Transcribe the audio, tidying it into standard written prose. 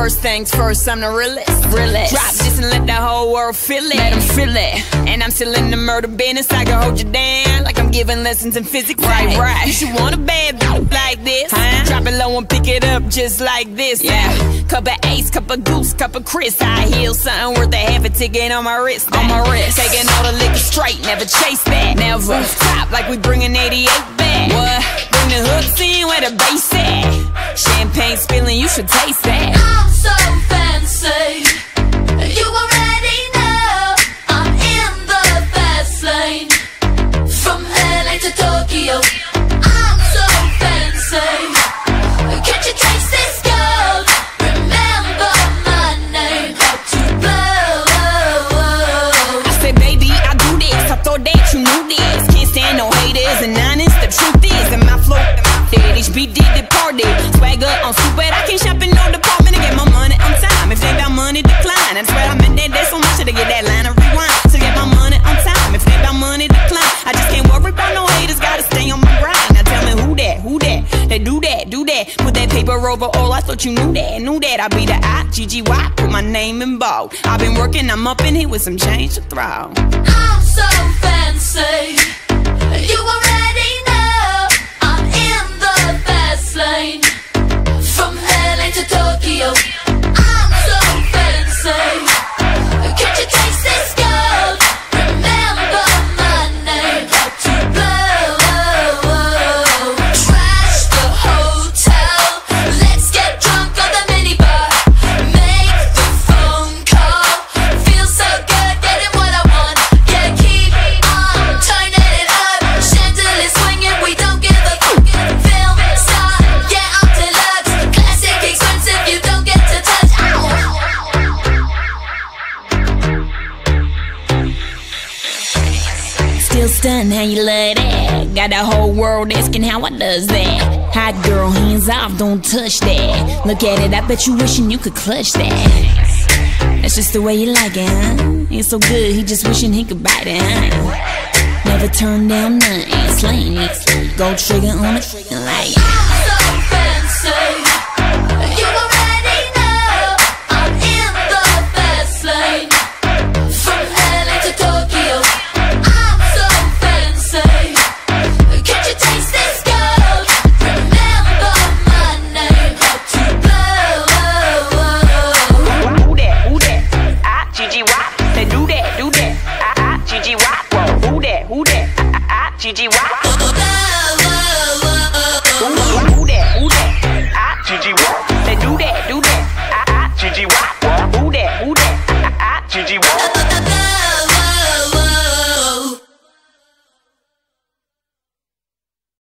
First things first, I'm the realest. Drop this and let the whole world feel it. Let them feel it. And I'm still in the murder business. I can hold you down like I'm giving lessons in physics. Right. You should want a bad bitch like this. Drop it low and pick it up just like this. Yeah. Cup of Ace, cup of Goose, cup of Cris. I heal something worth a half a ticket on my wrist. Taking all the liquor straight, never chase that. Never Rooftop like we bringing 88 back. What? Bring the hooks in where the bass at. Champagne spilling, you should taste that. I'm so fancy. You already know I'm in the fast lane. From LA to Tokyo, I'm so fancy. Can't you taste this gold? Remember my name, to blow. I said, baby, I do this. I thought that you knew this. Can't stand no haters and honest. The truth is, in my flow, HB did the party. Swagger on stupid. I can shop in no department and get my money on time. If they got money, decline. I swear I'm in there so much to get that line of rewind. To get my money on time. If they got money, decline. I just can't worry about no haters. Gotta stay on my grind. Now tell me who that? They do that. Put that paper over all. I thought you knew that. I be the 𝘯𝘰𝘬𝘴. Put my name in bold. I've been working. I'm up in here with some change to throw. I'm so fancy. You already know I'm in the fast lane. From LA to Tokyo, I'm so fancy. Can't you taste this gold? Remember my name, to blow. Trash the hotel. Let's get drunk on the minibar. Make the phone call. Feel so good, getting what I want. Yeah, keep on turning it up. Chandelier swinging, we don't give a fuck. Film star, yeah, I'm deluxe. Classic expensive, you don't get to touch. Still stunned how you love that. Got the whole world asking how I does that. Hot girl, hands off, don't touch that. Look at it, I bet you wishing you could clutch that. That's just the way you like it, huh? It's so good, he just wishing he could bite it, huh? Never turn down nothing, slaying it. Gold trigger on it, like I'm so fancy. You already know I'm in the fast lane. From LA to Tokyo, I'm so fancy. Can't you taste this gold? Remember my name, to blow. Who that? 𝘯𝘰𝘬𝘴. They do that. 𝘯𝘰𝘬𝘴. Who that? 𝘯𝘰𝘬𝘴. Blow.